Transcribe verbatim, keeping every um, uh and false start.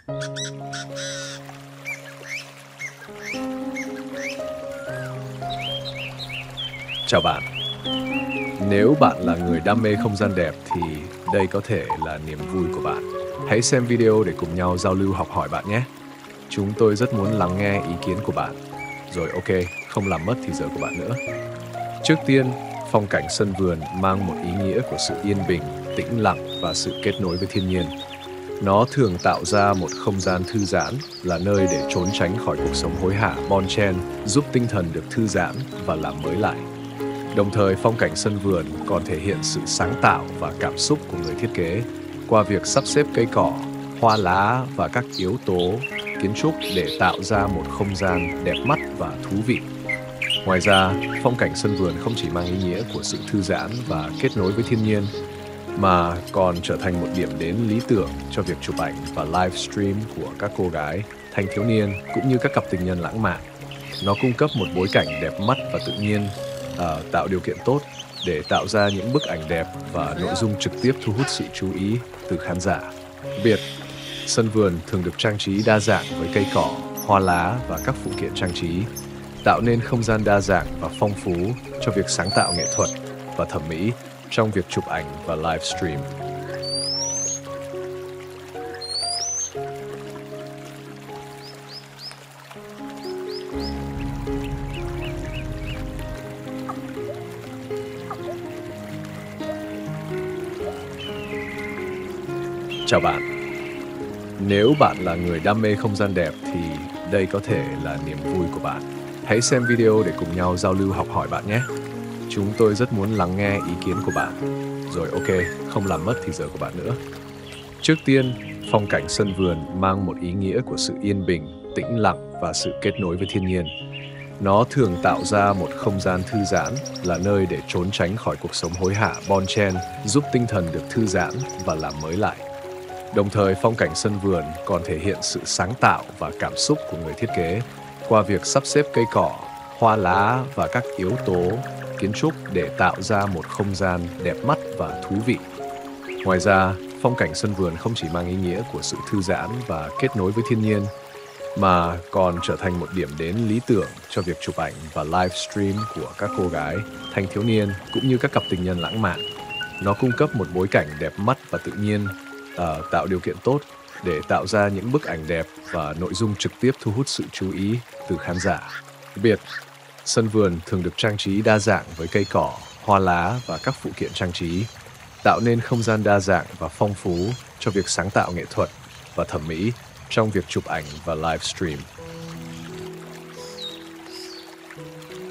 Chào bạn. Nếu bạn là người đam mê không gian đẹp thì đây có thể là niềm vui của bạn. Hãy xem video để cùng nhau giao lưu học hỏi bạn nhé. Chúng tôi rất muốn lắng nghe ý kiến của bạn. Rồi ok, không làm mất thì giờ của bạn nữa. Trước tiên, phong cảnh sân vườn mang một ý nghĩa của sự yên bình, tĩnh lặng và sự kết nối với thiên nhiên. Nó thường tạo ra một không gian thư giãn, là nơi để trốn tránh khỏi cuộc sống hối hả bon chen, giúp tinh thần được thư giãn và làm mới lại. Đồng thời, phong cảnh sân vườn còn thể hiện sự sáng tạo và cảm xúc của người thiết kế qua việc sắp xếp cây cỏ, hoa lá và các yếu tố kiến trúc để tạo ra một không gian đẹp mắt và thú vị. Ngoài ra, phong cảnh sân vườn không chỉ mang ý nghĩa của sự thư giãn và kết nối với thiên nhiên, mà còn trở thành một điểm đến lý tưởng cho việc chụp ảnh và livestream của các cô gái, thanh thiếu niên cũng như các cặp tình nhân lãng mạn. Nó cung cấp một bối cảnh đẹp mắt và tự nhiên, uh, tạo điều kiện tốt để tạo ra những bức ảnh đẹp và nội dung trực tiếp thu hút sự chú ý từ khán giả. Biệt, sân vườn thường được trang trí đa dạng với cây cỏ, hoa lá và các phụ kiện trang trí, tạo nên không gian đa dạng và phong phú cho việc sáng tạo nghệ thuật và thẩm mỹ trong việc chụp ảnh và livestream. Chào bạn. Nếu bạn là người đam mê không gian đẹp thì đây có thể là niềm vui của bạn. Hãy xem video để cùng nhau giao lưu học hỏi bạn nhé. Chúng tôi rất muốn lắng nghe ý kiến của bạn. Rồi ok, không làm mất thì giờ của bạn nữa. Trước tiên, phong cảnh sân vườn mang một ý nghĩa của sự yên bình, tĩnh lặng và sự kết nối với thiên nhiên. Nó thường tạo ra một không gian thư giãn, là nơi để trốn tránh khỏi cuộc sống hối hả bon chen, giúp tinh thần được thư giãn và làm mới lại. Đồng thời, phong cảnh sân vườn còn thể hiện sự sáng tạo và cảm xúc của người thiết kế qua việc sắp xếp cây cỏ, hoa lá và các yếu tố kiến trúc để tạo ra một không gian đẹp mắt và thú vị. Ngoài ra, phong cảnh sân vườn không chỉ mang ý nghĩa của sự thư giãn và kết nối với thiên nhiên, mà còn trở thành một điểm đến lý tưởng cho việc chụp ảnh và livestream của các cô gái, thanh thiếu niên cũng như các cặp tình nhân lãng mạn. Nó cung cấp một bối cảnh đẹp mắt và tự nhiên, uh, tạo điều kiện tốt để tạo ra những bức ảnh đẹp và nội dung trực tiếp thu hút sự chú ý từ khán giả. Biệt, sân vườn thường được trang trí đa dạng với cây cỏ, hoa lá và các phụ kiện trang trí, tạo nên không gian đa dạng và phong phú cho việc sáng tạo nghệ thuật và thẩm mỹ trong việc chụp ảnh và livestream.